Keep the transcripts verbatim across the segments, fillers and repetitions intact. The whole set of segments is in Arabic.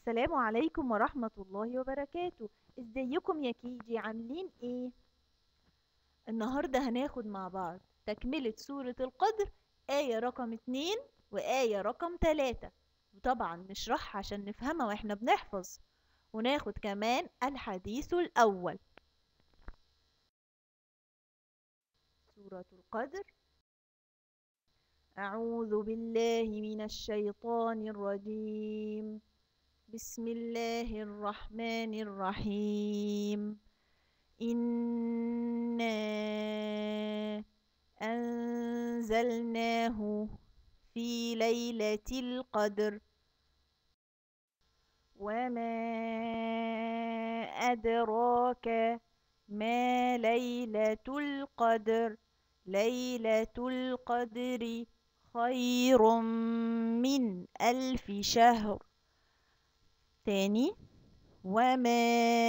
السلام عليكم ورحمة الله وبركاته. ازيكم يا كيجي؟ عاملين ايه؟ النهاردة هناخد مع بعض تكملة سورة القدر، آية رقم اتنين وآية رقم تلاتة، وطبعا نشرحها عشان نفهمها واحنا بنحفظ، وناخد كمان الحديث الأول. سورة القدر. أعوذ بالله من الشيطان الرجيم. بسم الله الرحمن الرحيم. إنا أنزلناه في ليلة القدر وما أدراك ما ليلة القدر. ليلة القدر خير من ألف شهر. تاني. وما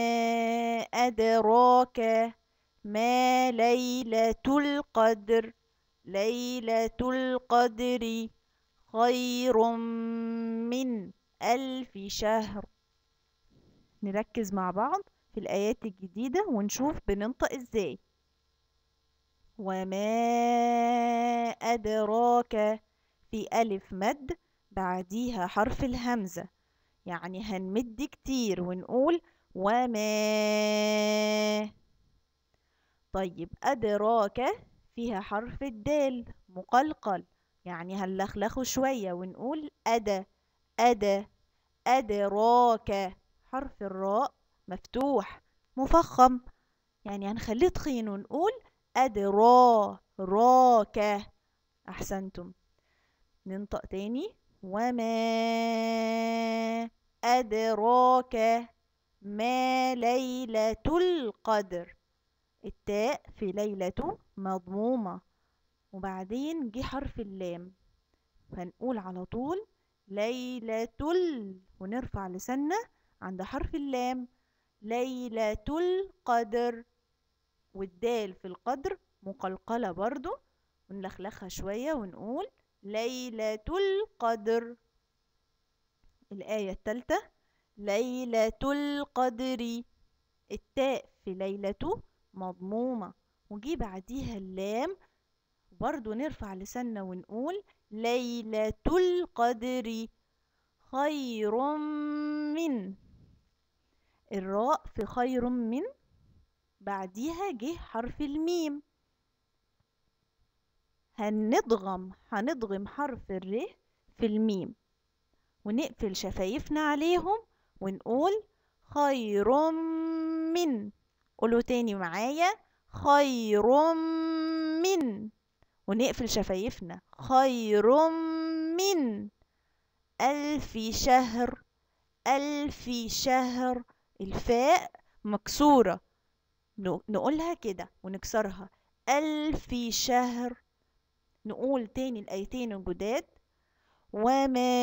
أدراك ما ليلة القدر. ليلة القدر خير من ألف شهر. نركز مع بعض في الآيات الجديدة ونشوف بننطق ازاي. وما أدراك، في ألف مد بعديها حرف الهمزة، يعني هنمد كتير ونقول وما. طيب أدراك فيها حرف الدال مقلقل، يعني هنلخلخه شوية ونقول أدا. أدا. أدراك. حرف الراء مفتوح مفخم، يعني هنخليه تخين ونقول أدرا راك. أحسنتم. ننطق تاني. وما أدراك ما ليلة القدر. التاء في ليلة مضمومة، وبعدين جه حرف اللام، فنقول على طول ليلة ال، ونرفع لساننا عند حرف اللام. ليلة القدر. والدال في القدر مقلقلة برضو، ونلخلخها شوية ونقول ليلة القدر. الآية الثالثة. ليلة القدر. التاء في ليلة مضمومة، وجي بعديها اللام، برضو نرفع لساننا ونقول ليلة القدر خير من. الراء في خير من بعديها جه حرف الميم، هندغم هندغم حرف الر في الميم ونقفل شفايفنا عليهم ونقول خير من. قولوا تاني معايا خير من، ونقفل شفايفنا. خير من ألف شهر. ألف شهر. الفاء مكسورة، نقولها كده ونكسرها. ألف شهر. نقول تاني الآيتين الجداد. وما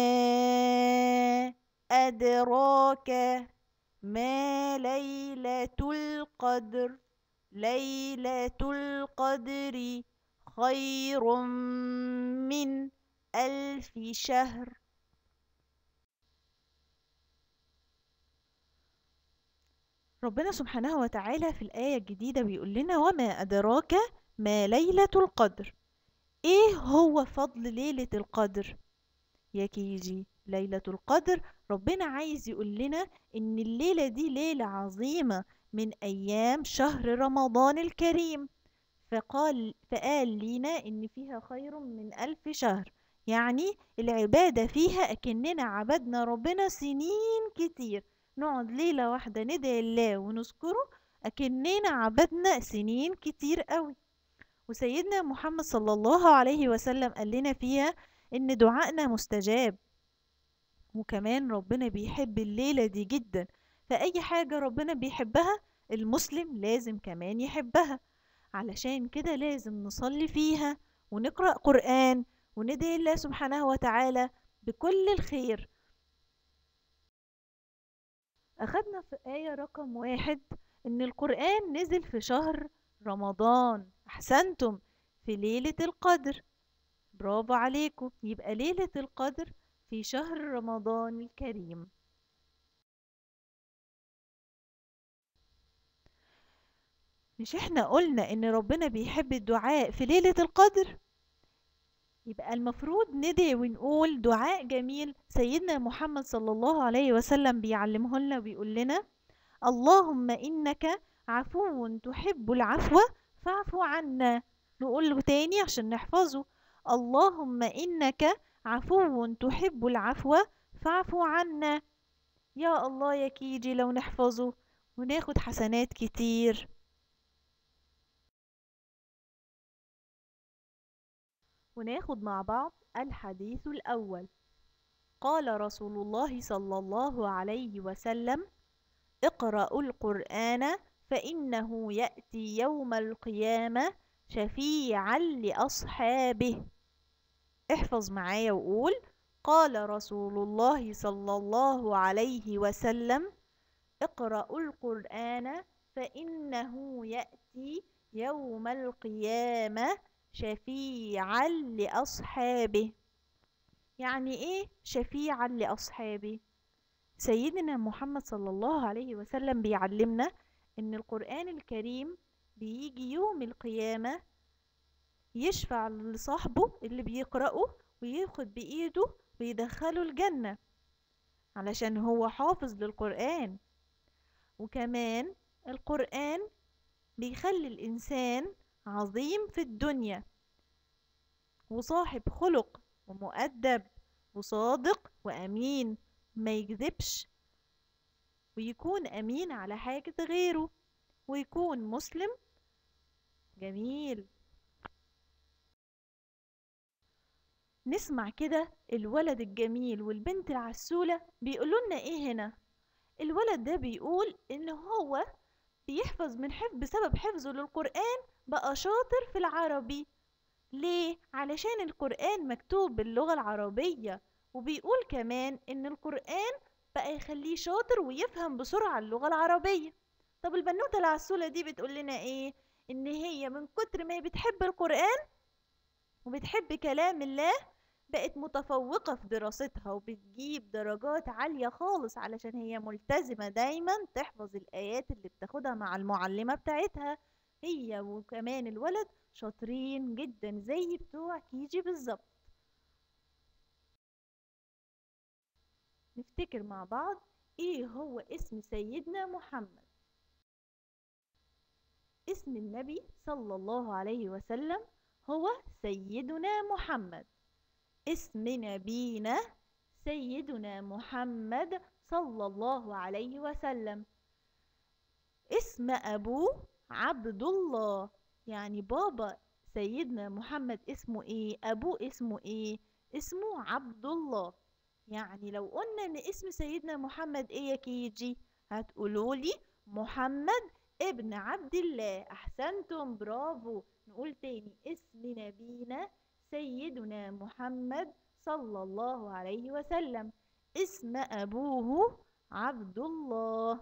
أدراك ما ليلة القدر. ليلة القدر خير من ألف شهر. ربنا سبحانه وتعالى في الآية الجديدة بيقول لنا وما أدراك ما ليلة القدر. إيه هو فضل ليلة القدر يا كيجي؟ ليلة القدر ربنا عايز يقول لنا إن الليلة دي ليلة عظيمة من أيام شهر رمضان الكريم، فقال فقال لينا إن فيها خير من ألف شهر، يعني العبادة فيها أكننا عبدنا ربنا سنين كتير. نقعد ليلة واحدة ندعي الله ونذكره أكننا عبدنا سنين كتير قوي. وسيدنا محمد صلى الله عليه وسلم قال لنا فيها إن دعائنا مستجاب، وكمان ربنا بيحب الليلة دي جدا، فأي حاجة ربنا بيحبها المسلم لازم كمان يحبها، علشان كده لازم نصلي فيها ونقرأ قرآن وندعي الله سبحانه وتعالى بكل الخير. أخدنا في آية رقم واحد إن القرآن نزل في شهر رمضان. أحسنتم، في ليلة القدر. برافو عليكم، يبقى ليلة القدر في شهر رمضان الكريم. مش احنا قلنا ان ربنا بيحب الدعاء في ليلة القدر؟ يبقى المفروض ندعي ونقول دعاء جميل سيدنا محمد صلى الله عليه وسلم بيعلمه لنا وبيقول لنا: اللهم إنك عفو تحب العفو فاعف عنا. نقوله تاني عشان نحفظه: اللهم إنك عفو تحب العفو فاعف عنا. يا الله يا كيجي لو نحفظه وناخد حسنات كتير. وناخد مع بعض الحديث الأول. قال رسول الله صلى الله عليه وسلم: اقرأوا القرآن فإنه يأتي يوم القيامة شفيعا لأصحابه. احفظ معايا وقول: قال رسول الله صلى الله عليه وسلم: اقرأوا القرآن فإنه يأتي يوم القيامة شفيعا لأصحابه. يعني ايه شفيعا لأصحابه؟ سيدنا محمد صلى الله عليه وسلم بيعلمنا ان القرآن الكريم بيجي يوم القيامة يشفع لصاحبه اللي بيقرأه وياخد بإيده ويدخله الجنة علشان هو حافظ للقرآن. وكمان القرآن بيخلي الإنسان عظيم في الدنيا وصاحب خلق ومؤدب وصادق وأمين، ما يكذبش ويكون أمين على حاجة غيره ويكون مسلم جميل. نسمع كده الولد الجميل والبنت العسولة بيقولوا لنا ايه هنا. الولد ده بيقول ان هو بيحفظ من حفظ بسبب حفظه للقرآن بقى شاطر في العربي. ليه؟ علشان القرآن مكتوب باللغة العربية. وبيقول كمان ان القرآن بقى يخليه شاطر ويفهم بسرعة اللغة العربية. طب البنوتة العسولة دي بتقول لنا ايه؟ ان هي من كتر ما هي بتحب القرآن وبتحب كلام الله بقت متفوقة في دراستها وبتجيب درجات عالية خالص علشان هي ملتزمة دايما تحفظ الآيات اللي بتاخدها مع المعلمة بتاعتها. هي وكمان الولد شاطرين جدا زي بتوع كيجي بالظبط. نفتكر مع بعض ايه هو اسم سيدنا محمد. اسم النبي صلى الله عليه وسلم هو سيدنا محمد. اسم نبينا سيدنا محمد صلى الله عليه وسلم. اسم أبوه عبد الله. يعني بابا سيدنا محمد اسمه ايه؟ أبوه اسمه ايه؟ اسمه عبد الله. يعني لو قلنا ان اسم سيدنا محمد ايه يا كيجي؟ هتقولولي محمد ابن عبد الله. احسنتم برافو. نقول تاني: اسم نبينا سيدنا محمد صلى الله عليه وسلم. اسم ابوه عبد الله.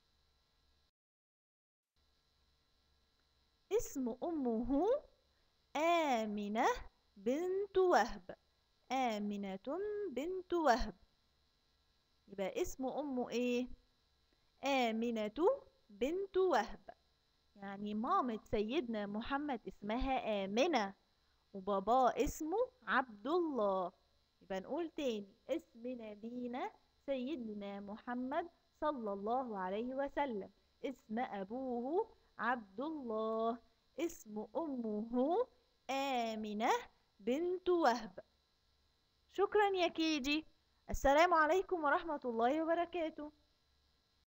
اسم امه آمنة بنت وهب. آمنة بنت وهب. يبقى اسم امه ايه؟ آمنة بنت وهب. يعني مامة سيدنا محمد اسمها آمنة وباباه اسمه عبد الله. يبقى نقول تاني: اسم نبينا سيدنا محمد صلى الله عليه وسلم. اسم أبوه عبد الله. اسم أمه آمنة بنت وهب. شكرا يا كيجي. السلام عليكم ورحمة الله وبركاته.